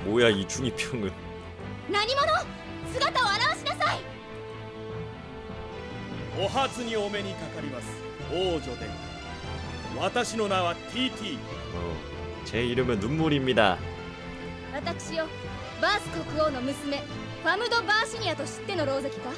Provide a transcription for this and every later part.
뭐야 이 중이병은. 何者姿を現しなさい。 お初にお目にかかります。王女殿。私の名は TT。 제 이름은 눈물입니다. 私よ、バース国王の娘、ファムド・バーシニアと知っての狼藉か。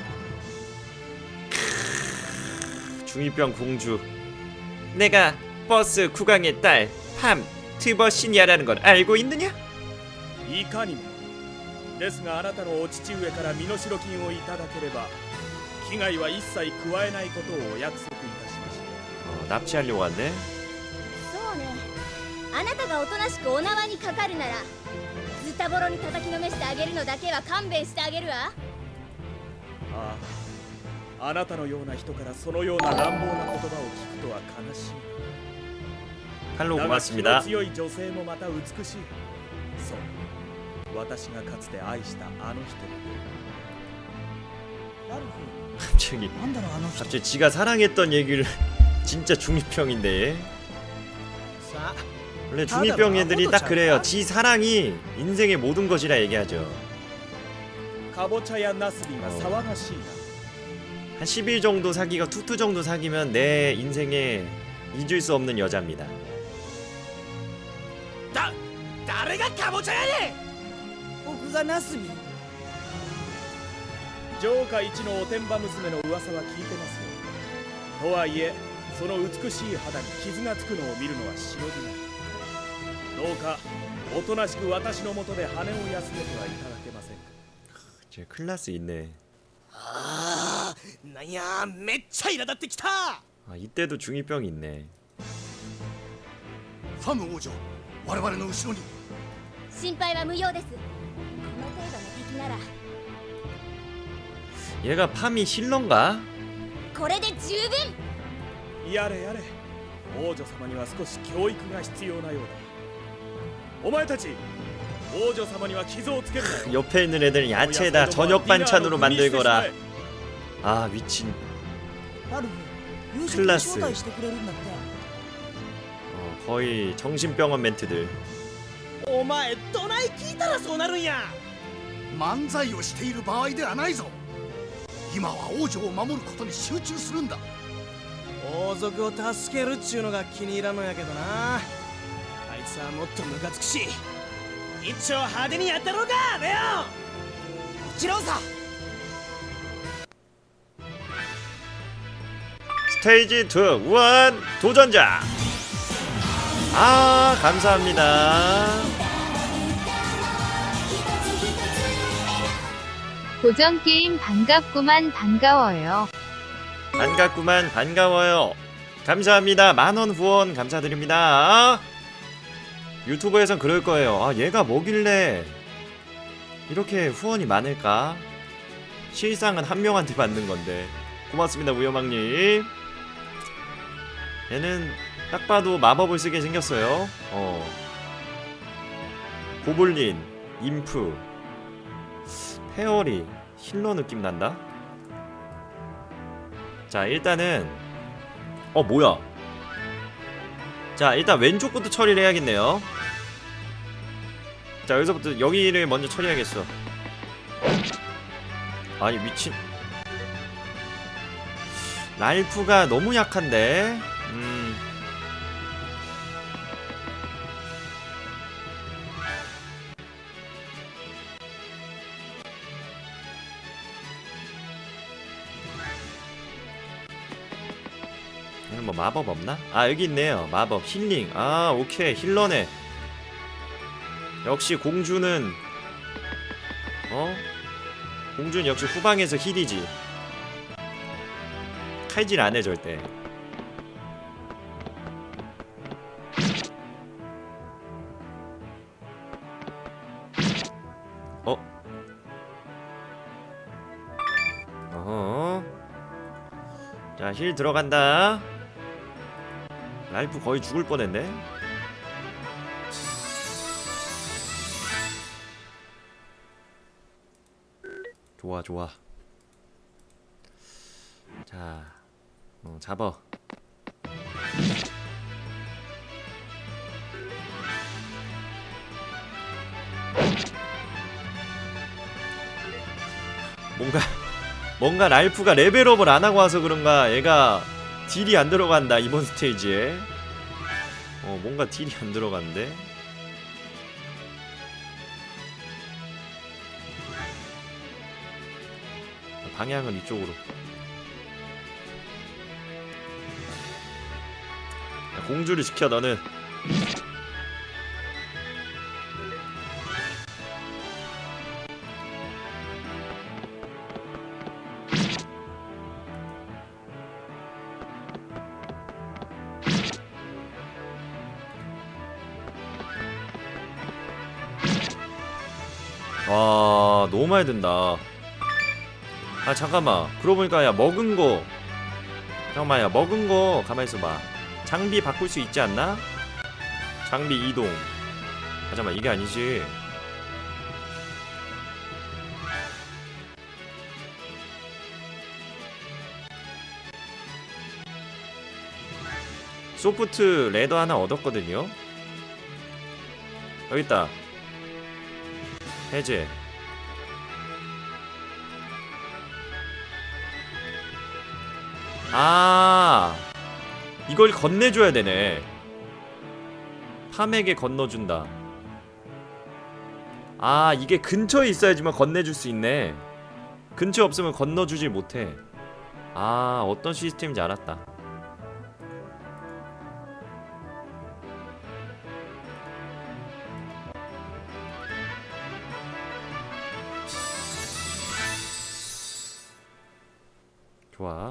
중이병 공주. 내가 버스 국왕의 딸 팜 트버시니아라는 걸 알고 있느냐? いかにも。ですがあなたのお父上から身代金をいただければ危害は一切加えないことをお約束いたしました。 납치하려고 왔네. そうね。あなたがおとなしくお縄にかかるなら、ズタボロに叩きのめしてあげるのだけは勘弁してあげるわ。 ああ、あなたのような人からそのような乱暴な言葉を聞くとは悲しい。 칼로 だが気の 고맙습니다. 強い女性もまた美しい。そう、私がかつて愛したあの人の。 갑자기 지가 사랑했던 얘기를. 진짜 중이병인데. 원래 중이병 애들이 딱 그래요. 지 사랑이 인생의 모든 것이라 얘기하죠. かぼちゃやナスビが騒がしいな。 한 10일 정도 사귀고 투투 정도 사귀면 내 인생에 잊을 수 없는 여자입니다. 誰がかぼちゃやねん。 僕がナスビ。 城下一のおてんば娘の噂は聞いてますよ。とはいえ、その美しい肌に傷がつくのを見るのは忍びない。どうかおとなしく私のもとで羽を休めてはいただけませんか。 제 클라스 있네. ああ、なんや、めっちゃ苛立ってきた。 아, 이때도 중이병이 있네. ファム王女、我々の後ろに。 心配は無用です。この程度の敵なら 얘가 팜이 힐러인가? これで十分。 やれやれ、王女様には少し教育が必要なようだ。お前たち、王女様には傷をつけるなよ。 옆에 있는 애들은 야채에다 저녁 반찬으로 만들거라. 아 미친. ラルフ、夕食に 클라스 招待してくれるんだって。 거의 정신병원 멘트들. お前、どない聞いたらそうなるんや。 漫才をしている場合ではないぞ。今は王女を守ることに集中するんだ。 王族を助けるっちゅうのが気に入らんのやけどな。あいつはもっとムカつくし、一丁派手にやったろうか、レオン。もちろんさ。 스테이지 2 우한 도전자. 아 감사합니다. 고전 게임 반갑구만 반가워요. 반갑구만 반가워요. 감사합니다. 만원 후원 감사드립니다. 유튜브에선 그럴 거예요. 아 얘가 뭐길래 이렇게 후원이 많을까? 실상은 한 명한테 받는 건데. 고맙습니다 우여망님. 얘는 딱 봐도 마법을 쓰게 생겼어요. 고블린, 인프, 페어리, 힐러 느낌 난다. 자 일단은 뭐야. 자 일단 왼쪽부터 처리를 해야겠네요. 자 여기서부터 여기를 먼저 처리해야겠어. 아니 미친. 랄프가 너무 약한데. 뭐 마법 없나? 아 여기 있네요. 마법 힐링. 아 오케이 힐러네. 역시 공주는 공주는 역시 후방에서 힐이지. 칼질 안해 절대. 자 힐 들어간다. 랄프 거의 죽을 뻔했네. 좋아 좋아. 자 잡어. 뭔가 랄프가 레벨업을 안 하고 와서 그런가 얘가 딜이 안 들어간다 이번 스테이지에. 뭔가 딜이 안 들어간대. 방향은 이쪽으로. 야, 공주를 지켜 너는. 와 너무 많이 든다. 아 잠깐만 그러고 보니까 야 먹은거 잠깐만 야 먹은거 가만있어봐. 장비 바꿀 수 있지 않나? 장비 이동. 아 잠깐만 이게 아니지. 소프트 레더 하나 얻었거든요. 여기있다. 해제. 아 이걸 건네줘야 되네. 팜에게 건너준다. 아 이게 근처에 있어야지만 건네줄 수 있네. 근처에 없으면 건너주질 못해. 아 어떤 시스템인지 알았다. 좋아.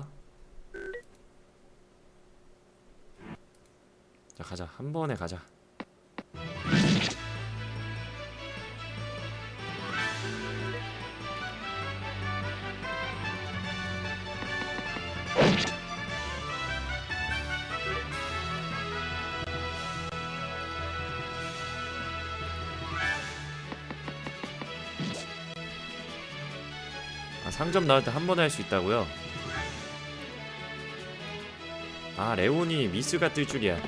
자 가자. 한 번에 가자. 아, 상점 나올 때 한 번에 할 수 있다고요? 아 레온이 미스가 뜰 줄이야.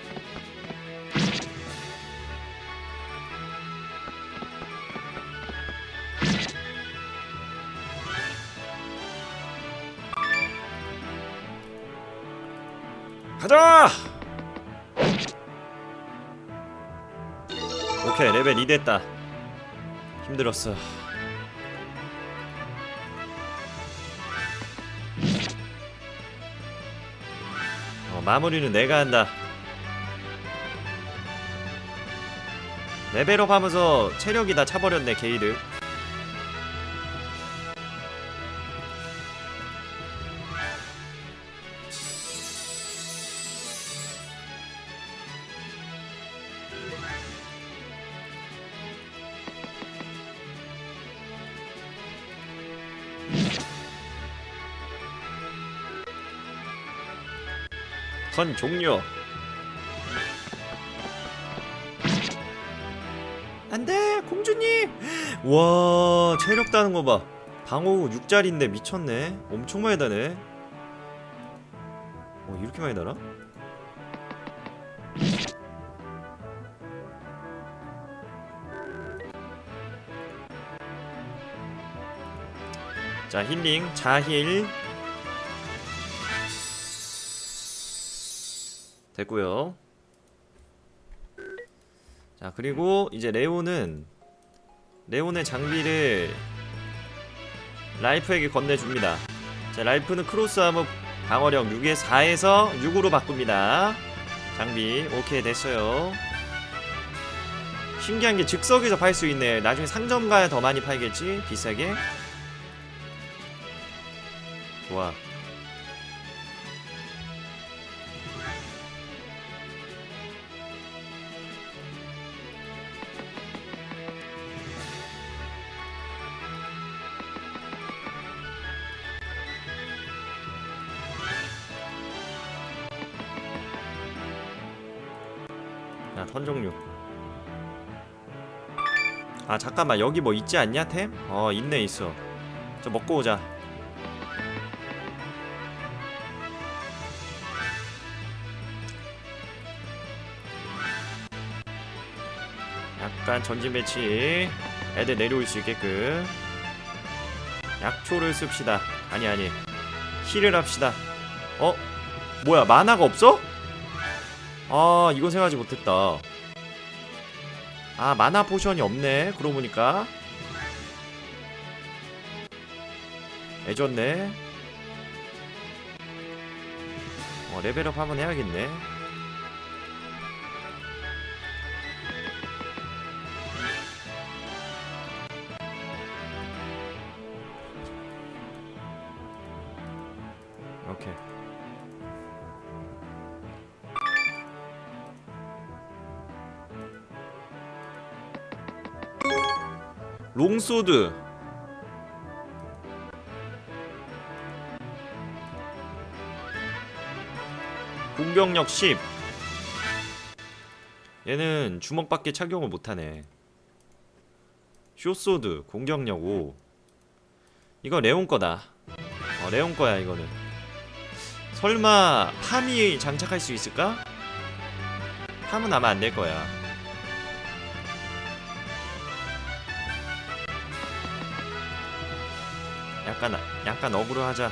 가자! 오케이 레벨 2 됐다. 힘들었어. 마무리는 내가 한다. 레벨업 하면서 체력이 다 차버렸네 게이드. 턴 종료. 안돼 공주님. 와 체력 따는 거봐. 방어 6짜리인데 미쳤네. 엄청 많이 다네. 이렇게 많이 달아? 자 힐링 자힐 됐고요. 자 그리고 이제 레온의 장비를 랄프에게 건네줍니다. 자 랄프는 크로스 아머 방어력 6에 4에서 6으로 바꿉니다. 장비 오케이 됐어요. 신기한게 즉석에서 팔 수 있네. 나중에 상점 가야 더 많이 팔겠지? 비싸게. 좋아. 자, 턴 종류. 아 잠깐만 여기 뭐 있지 않냐 템? 있네 있어. 저 먹고 오자. 약간 전진 배치 애들 내려올 수 있게끔. 약초를 씁시다. 아니 힐을 합시다. 뭐야 만화가 없어? 아 이거 생각하지 못했다. 아 만화 포션이 없네. 그러고 보니까 애졌네. 레벨업 한번 해야겠네. 오케이. 롱소드 공병력 10. 얘는 주먹밖에 착용을 못하네. 쇼소드 공격력 5. 이거 레온 거다. 레온 거야 이거는. 설마 팜이 장착할 수 있을까? 팜은 아마 안 될 거야. 약간 억울하자.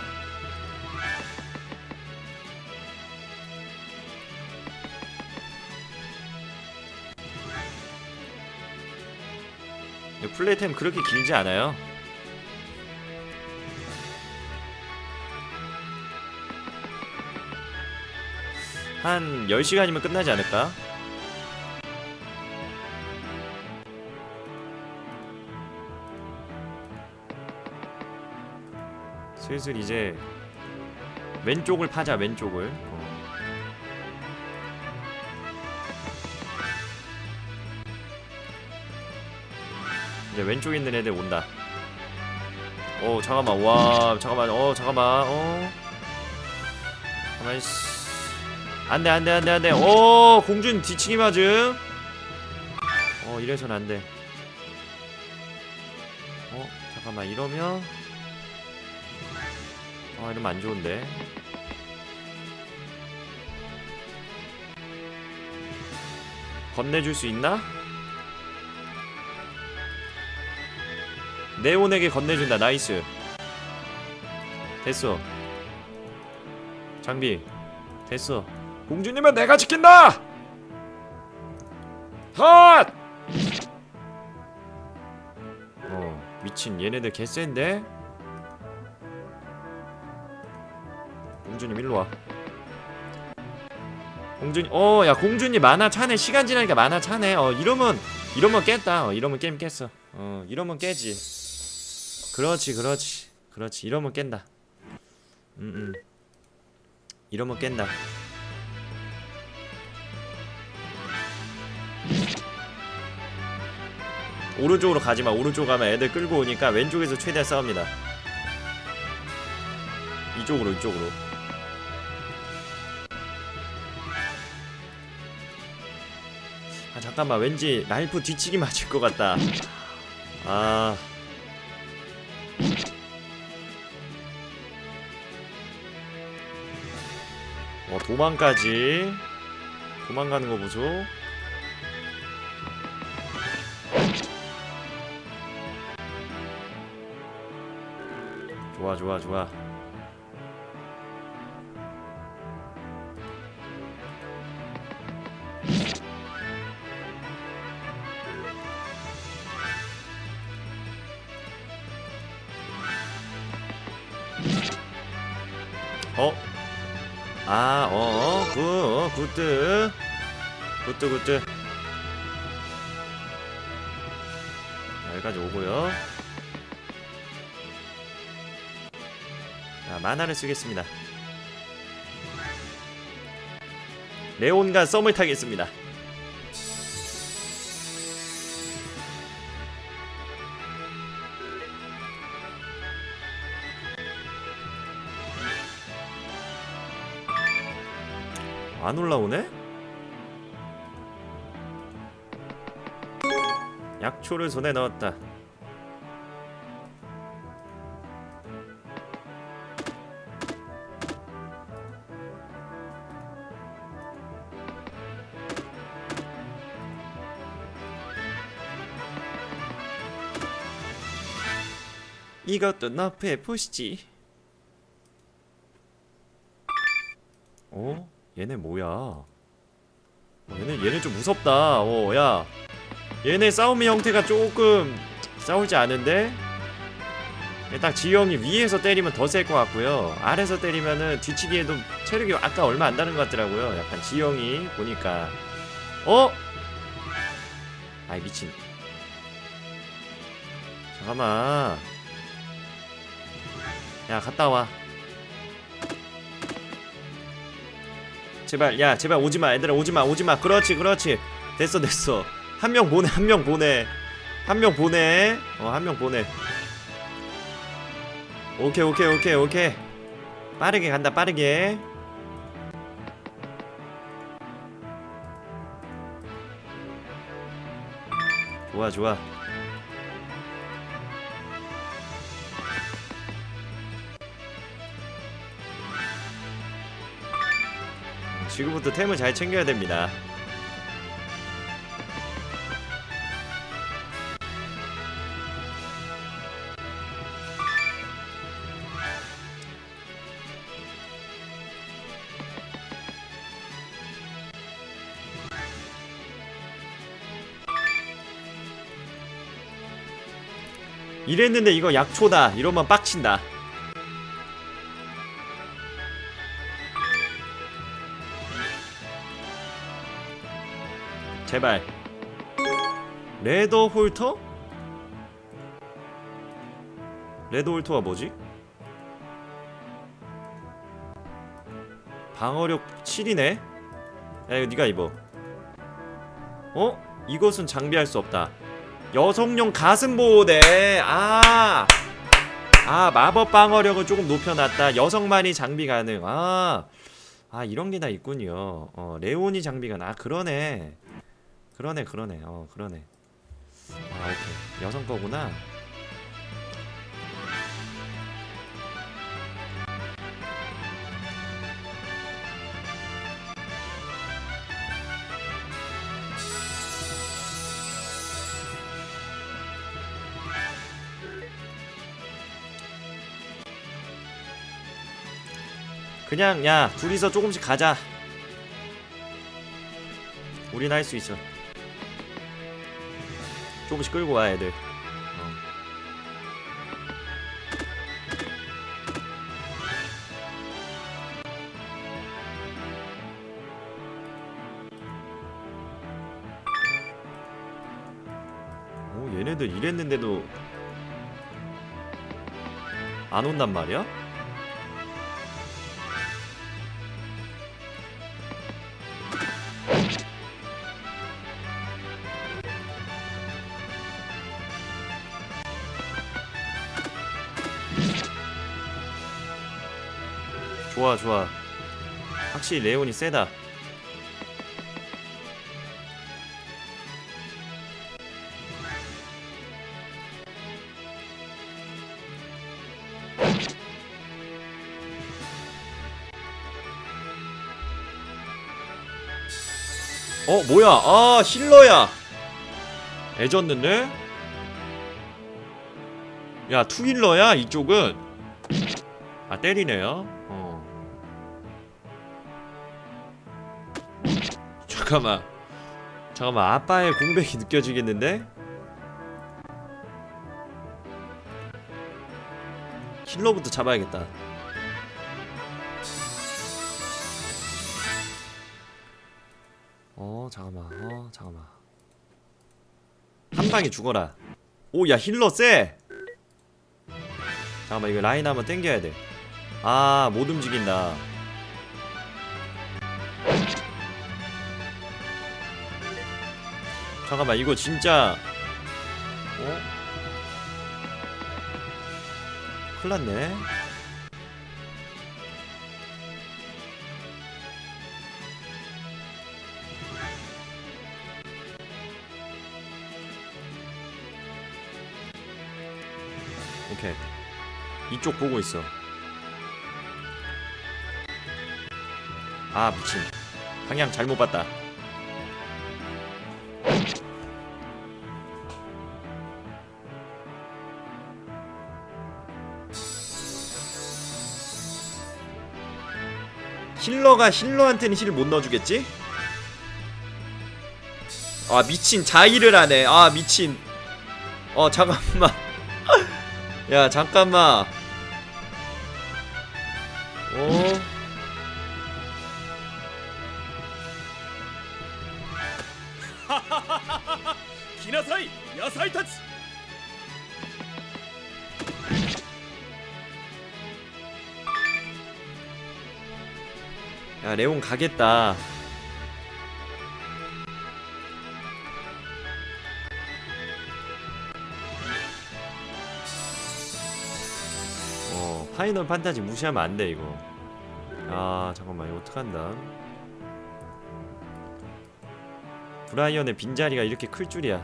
플레이템 그렇게 길지 않아요. 한 10시간이면 끝나지 않을까? 슬슬 이제 왼쪽을 파자. 왼쪽을. 이제 왼쪽에 있는 애들 온다. 잠깐만. 와 잠깐만. 잠깐만. 가만히 안돼. 공준 뒤치기 맞음. 이래선 안돼. 잠깐만. 이러면 이러면 안 좋은데. 건네줄 수 있나? 네온에게 건네준다. 나이스. 됐어. 장비 됐어. 공주님은 내가 지킨다. 핫! 미친 얘네들 개센데? 공주님 일로와. 공주님 야 공주님 만화 차네. 시간 지나니까 만화 차네. 이러면 깼다. 이러면 게임 깼어. 이러면 깨지. 그렇지. 이러면 깬다. 이러면 깬다. 오른쪽으로 가지마. 오른쪽 가면 애들 끌고 오니까 왼쪽에서 최대한 싸웁니다. 이쪽으로. 잠깐만. 왠지 라이프 뒤치기 맞을 것 같다. 도망까지. 도망가는 거 보소. 좋아. 굿드. 여기까지 오고요. 자, 만화를 쓰겠습니다. 레온과 썸을 타겠습니다. 안 올라오네? 약초를 손에 넣었다. 이것도 너프해 보시지. 어? 얘네 뭐야? 얘네 좀 무섭다. 야, 얘네 싸움의 형태가 조금 싸울지 않은데? 딱 지형이 위에서 때리면 더 셀 것 같고요. 아래서 때리면은 뒤치기에도 체력이 아까 얼마 안 다른 것 같더라고요. 약간 지형이 보니까. 아이 미친. 잠깐만. 야 갔다 와. 제발 야 제발 오지마 얘들아 오지마. 그렇지 됐어. 한 명 보내. 한 명 보내. 한 명 보내. 오케이. 빠르게 간다 빠르게. 좋아. 지금부터 템을 잘 챙겨야 됩니다. 이랬는데 이거 약초다. 이러면 빡친다. 제발. 레더 홀터? 레더 홀터가 뭐지? 방어력 7이네? 야 이거 니가 입어. 이것은 장비할 수 없다. 여성용 가슴 보호대. 마법 방어력을 조금 높여놨다. 여성만이 장비 가능. 이런 게 다 있군요. 레오니 장비가 그러네. 그러네. 오케이. 여성 거구나. 그냥 야 둘이서 조금씩 가자. 우린 할 수 있어. 조금씩 끌고 와 애들. 얘네들 이랬는데도 안 온단 말이야? 좋아. 확실히 레온이 세다. 뭐야? 힐러야. 애졌는데? 야 투힐러야 이쪽은. 때리네요. 잠깐만 아빠의 공백이 느껴지겠는데? 힐러부터 잡아야겠다. 잠깐만 한 방에 죽어라. 야 힐러 쎄. 잠깐만 이거 라인 한번 땡겨야 돼. 못 움직인다. 잠깐만 이거 진짜 큰일났네. 오케이 이쪽 보고 있어. 미친 방향 잘못 봤다. 힐러가 힐러한테는 힐을 못 넣어주겠지? 아 미친 자의를 하네. 아 미친. 잠깐만. 야 잠깐만. 기나사이 야사이 타치. 야 레온 가겠다. 파이널 판타지 무시하면 안 돼 이거. 아 잠깐만 이거 어떡한다. 브라이언의 빈자리가 이렇게 클 줄이야.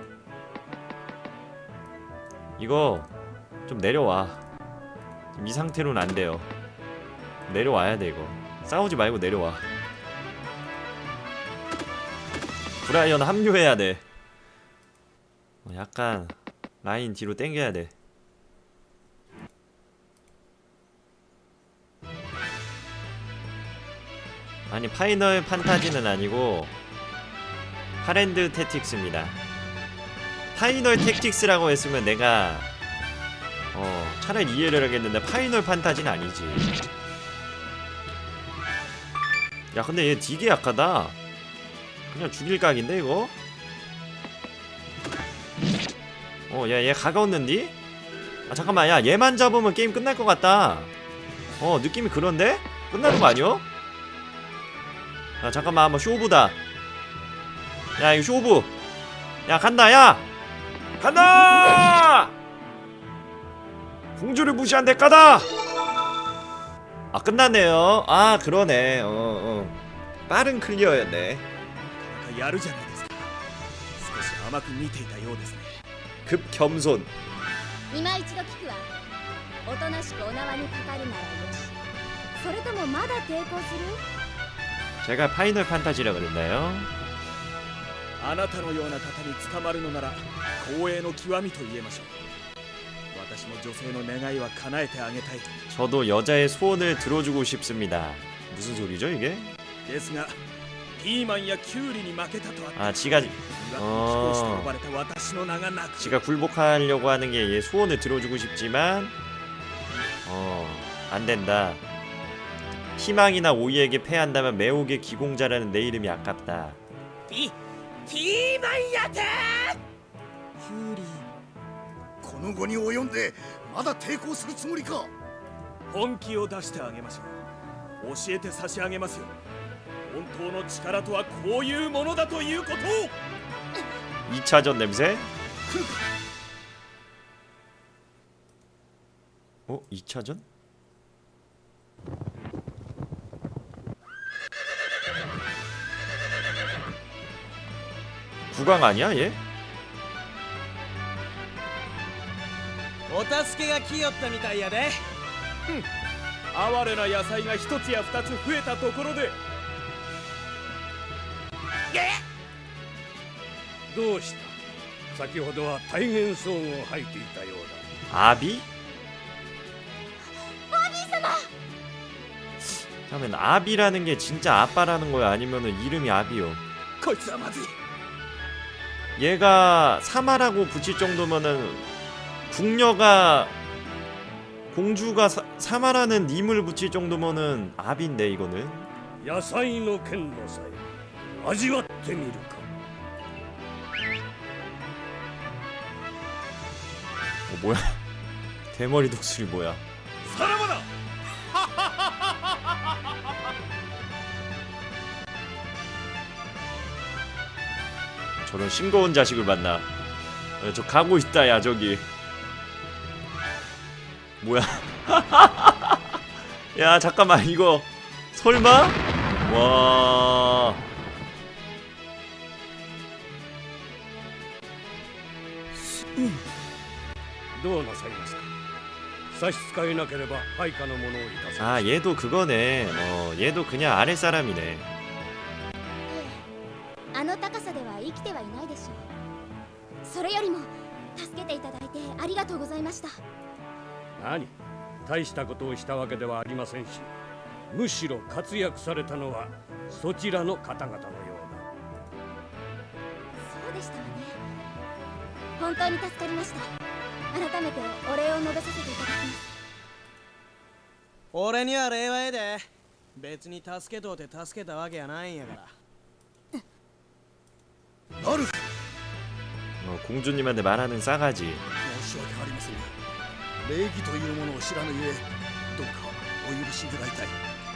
이거 좀 내려와. 이 상태로는 안 돼요. 내려와야 돼 이거. 싸우지 말고 내려와. 브라이언 합류해야 돼. 약간 라인 뒤로 당겨야 돼. 아니 파이널 판타지는 아니고 파랜드 택틱스입니다. 파이널 택틱스라고 했으면 내가 차라리 이해를 하겠는데 파이널 판타지는 아니지. 야 근데 얘 되게 약하다. 그냥 죽일 각인데 이거? 야 얘 가까웠는디? 아 잠깐만 야 얘만 잡으면 게임 끝날 것 같다. 느낌이 그런데? 끝나는 거 아니여? 야 잠깐만 한번 쇼부다. 야 이거 쇼부. 야 간다 야 간다. 공주를 무시한 대가다. 아 끝났네요. 아 그러네. 빠른 클리어였네. やるじゃないですか。少し甘く見ていたようですね。 급 겸손. 今一度聞くわ。おとなしくお縄にかかるならよし。それともまだ抵抗する？ 제가 파이널 판타지라 그랬나요? あなたのような方に捕まるのなら光栄の極みと言えましょう。私も女性の願いは叶えてあげたい。 저도 여자의 소원을 들어주고 싶습니다. 무슨 소리죠 이게? ですがピーマンやキュウリに負けたとは。 아 지가 지가 굴복하려고 하는 게 얘 소원을 들어주고 싶지만 안 된다. 희망이나 오이에게 패한다면 매혹의 기공자라는 내 이름이 아깝다. ピーマンやて。 キュウリこの後に及んでまだ抵抗するつもりか。 本気を出してあげましょう。教えて差し上げますよ。本当の力とはこういうものだということを。 2차전 냄새? 2차전? 구강 아니야 얘? お助けが来よったみたいやで。 哀れな野菜が一つや二つ増えたところで。 どうした。先ほどは大変騒音を吐いていたようだ。 아비? 그러면 아비라는 게 진짜 아빠라는 거야 아니면은 이름이 아비요? こいつはまずい。 얘가 사마라고 붙일 정도면은 궁녀가 공주가 사마라는 님을 붙일 정도면은 아비인데 이거는. 野菜の剣の際味わってみるか。 뭐야? 대머리 독수리 뭐야? さらばだ。 저런 싱거운 자식을 만나. 저 가고 있다 야 저기. 뭐야? 야 잠깐만 이거 설마? 와. どうなさいますか。差し支えなければ配下の者をいたせ。 아 얘도 그거네. 얘도 그냥 아랫사람이네. ええ、あの高さでは生きてはいないでしょう。それよりも助けていただいてありがとうございました。 何、大したことをしたわけではありませんし、 むしろ活躍されたのはそちらの方々のようそうでしたわね。本当に助かりました。改めてお礼を述べさせていただきます。 俺には礼はええで。別に助けとうて助けたわけやないんやから。 ラルフ 공주님한테 말하는 싸가지. 申し訳ありませんが礼儀というものを知らぬゆえどうかお許しいただきたい。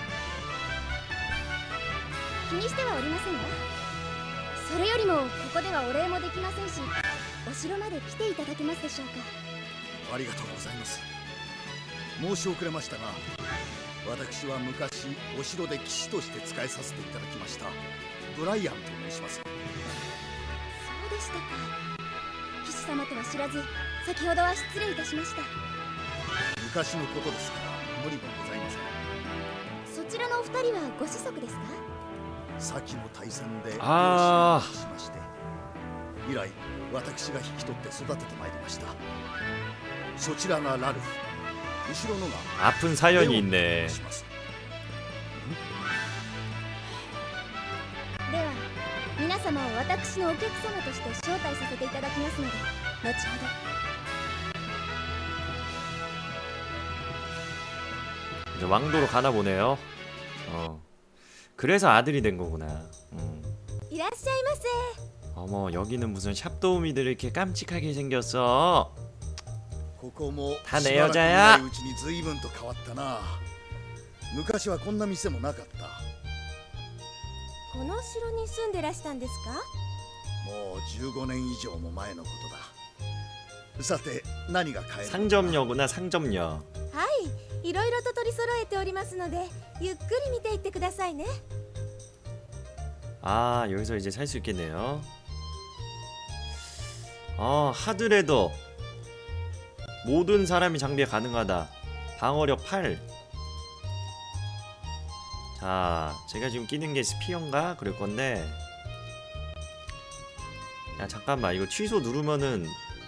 気にしてはおりませんわ。それよりもここではお礼もできませんし、お城まで来ていただけますでしょうか。 ありがとうございます。申し遅れましたが、私は昔お城で騎士として仕えさせていただきましたブライアンと申します。 そうでしたか。騎士様とは知らず、先ほどは失礼いたしました。 昔のことですから無理もございません。 そちらのお二人はご子息ですか？ 先の大戦であーしまして、以来私が引き取って育ててまいりました。そちらがラルフ、後ろのが 아픈 사연이 レオンと 있네. 申します。 では皆様を私のお客様として招待させていただきますので、後ほど。 이제 왕도로 가나 보네요. 그래서 아들이 된 거구나. いらっしゃいませ。 어머, 여기는 무슨 샵도우미들 이렇게 깜찍하게 생겼어. ここも 다 し 내 ばらく 여자야. ないうちに随分と変わったな。昔はこんな店もなかった。 この城に住んでらしたんですか？ もう15年以上も前のことだ。さて何が買える？ 상점녀구나, 상점녀. はい、いろいろと取り揃えておりますので、ゆっくり見ていってくださいね。 아, 여기서 이제 살 수 있겠네요. 하드레더. 모든 사람이 장비에 가능하다. 방어력 8. 자, 제가 지금 끼는 게 스피어인가? 그럴 건데. 야, 잠깐만. 이거 취소 누르면은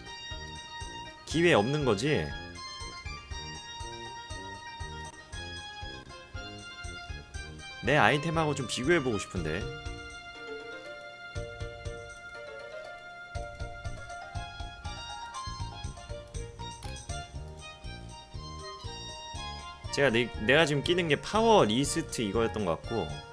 기회 없는 거지? 내 아이템하고 좀 비교해보고 싶은데. 제가 내가 지금 끼는 게 파워 리스트 이거였던 것 같고